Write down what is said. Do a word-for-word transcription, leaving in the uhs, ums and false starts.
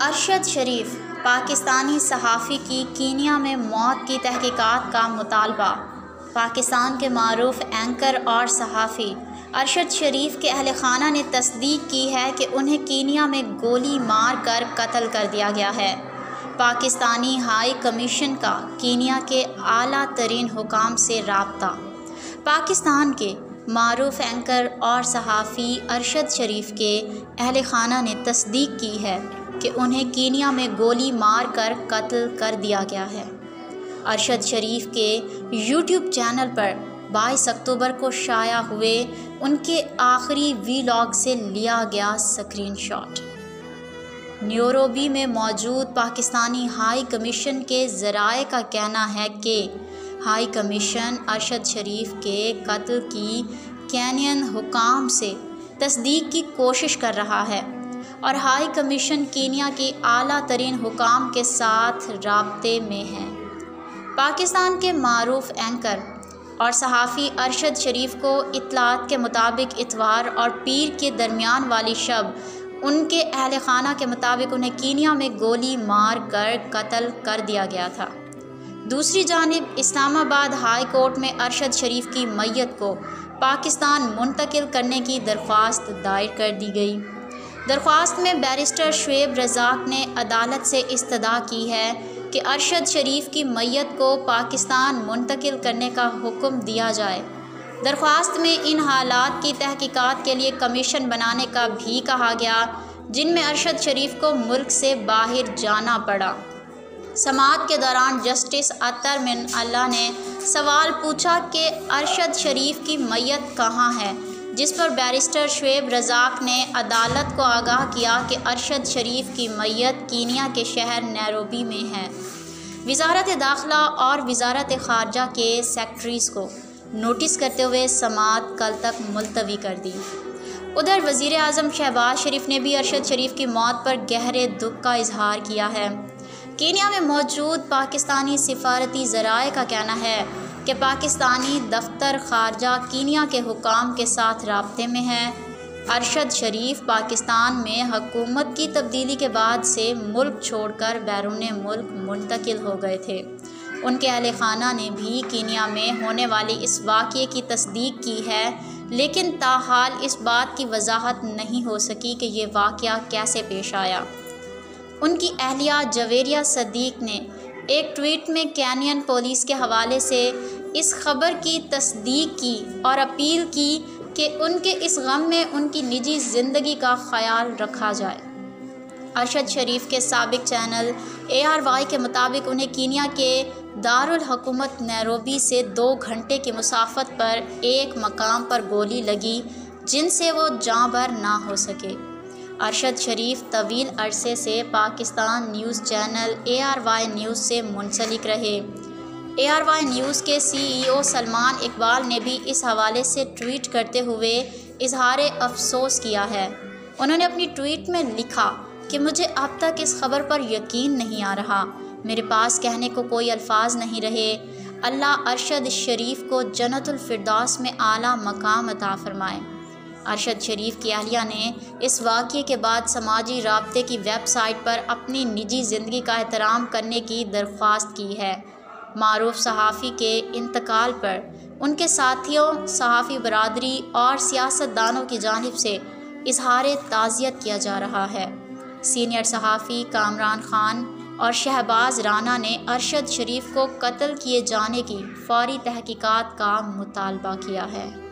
ارشد شریف پاکستانی صحافی کی کینیا میں موت کی تحقیقات کا مطالبہ۔ پاکستان کے معروف اینکر اور صحافی ارشد شریف کے اہل خانہ نے تصدیق کی ہے کہ انہیں کینیا میں گولی مار کر قتل کر دیا گیا ہے۔ پاکستانی ہائی کمیشن کا کینیا کے اعلیٰ ترین حکام سے رابطہ۔ پاکستان کے معروف اینکر اور صحافی ارشد شریف کے اہل خانہ نے تصدیق کی ہے کہ انہیں کینیا میں گولی مار کر قتل کر دیا گیا ہے۔ ارشد شریف کے یوٹیوب چینل پر بائیس اکتوبر کو شائع ہوئے ان کے آخری وی لاگ سے لیا گیا سکرین شاٹ۔ نیروبی میں موجود پاکستانی ہائی کمیشن کے ذرائع کا کہنا ہے کہ ہائی کمیشن ارشد شریف کے قتل کی کینین حکام سے تصدیق کی کوشش کر رہا ہے اور ہائی کمیشن کینیا کی اعلیٰ ترین حکام کے ساتھ رابطے میں ہے۔ پاکستان کے معروف اینکر اور صحافی ارشد شریف کو اطلاعات کے مطابق اتوار اور پیر کے درمیان والی شب ان کے اہل خانہ کے مطابق انہیں کینیا میں گولی مار کر قتل کر دیا گیا تھا۔ دوسری جانب اسلام آباد ہائی کورٹ میں ارشد شریف کی میت کو پاکستان منتقل کرنے کی درخواست دائر کر دی گئی۔ درخواست میں بیرسٹر شعیب رزاق نے عدالت سے استدعا کی ہے کہ ارشد شریف کی میت کو پاکستان منتقل کرنے کا حکم دیا جائے۔ درخواست میں ان حالات کی تحقیقات کے لیے کمیشن بنانے کا بھی کہا گیا جن میں ارشد شریف کو ملک سے باہر جانا پڑا۔ سماعت کے دوران جسٹس اطہر من اللہ نے سوال پوچھا کہ ارشد شریف کی میت کہاں ہے، جس پر بیرسٹر شعیب رزاق نے عدالت کو آگاہ کیا کہ ارشد شریف کی میت کینیا کے شہر نیروبی میں ہے۔ وزارت داخلہ اور وزارت خارجہ کے سیکرٹریز کو نوٹس کرتے ہوئے سماعت کل تک ملتوی کر دی۔ ادھر وزیر اعظم شہباز شریف نے بھی ارشد شریف کی موت پر گہرے دکھ کا اظہار کیا ہے۔ کینیا میں موجود پاکستانی سفارتی ذرائع کا کہنا ہے کہ پاکستانی دفتر خارجہ کینیا کے حکام کے ساتھ رابطے میں ہے۔ ارشد شریف پاکستان میں حکومت کی تبدیلی کے بعد سے ملک چھوڑ کر بیرون ملک منتقل ہو گئے تھے۔ ان کے اہل خانہ نے بھی کینیا میں ہونے والی اس واقعے کی تصدیق کی ہے، لیکن تاحال اس بات کی وضاحت نہیں ہو سکی کہ یہ واقعہ کیسے پیش آیا۔ ان کی اہلیہ جویریہ صدیق نے ایک ٹویٹ میں کینین پولیس کے حوالے سے اس خبر کی تصدیق کی اور اپیل کی کہ ان کے اس غم میں ان کی نجی زندگی کا خیال رکھا جائے۔ ارشد شریف کے سابق چینل اے آر وائی کے مطابق انہیں کینیا کے دارالحکومت نیروبی سے دو گھنٹے کی مسافت پر ایک مقام پر گولی لگی جن سے وہ جاں بحر نہ ہو سکے۔ ارشد شریف طویل عرصے سے Pakistan news channel A R Y news سے منسلک رہے۔ اے آر وائی نیوز کے سی ای او سلمان اقبال نے بھی اس حوالے سے ٹویٹ کرتے ہوئے اظہار افسوس کیا ہے۔ انہوں نے اپنی ٹویٹ میں لکھا کہ مجھے اب تک اس خبر پر یقین نہیں آ رہا، میرے پاس کہنے کو کوئی الفاظ نہیں رہے۔ اللہ ارشد شریف کو جنت الفردوس میں اعلیٰ مقام عطا فرمائے۔ ارشد شریف کی اہلیہ نے اس واقعے کے بعد سماجی رابطے کی ویب سائٹ پر اپنی نجی زندگی کا احترام کرنے کی درخواست کی ہے۔ معروف صحافی کے انتقال پر ان کے ساتھیوں، صحافی برادری اور سیاست دانوں کی جانب سے اظہار تعزیت کیا جا رہا ہے۔ سینئر صحافی کامران خان اور شہباز رانا نے ارشد شریف کو قتل کیے جانے کی فوری تحقیقات کا مطالبہ کیا ہے۔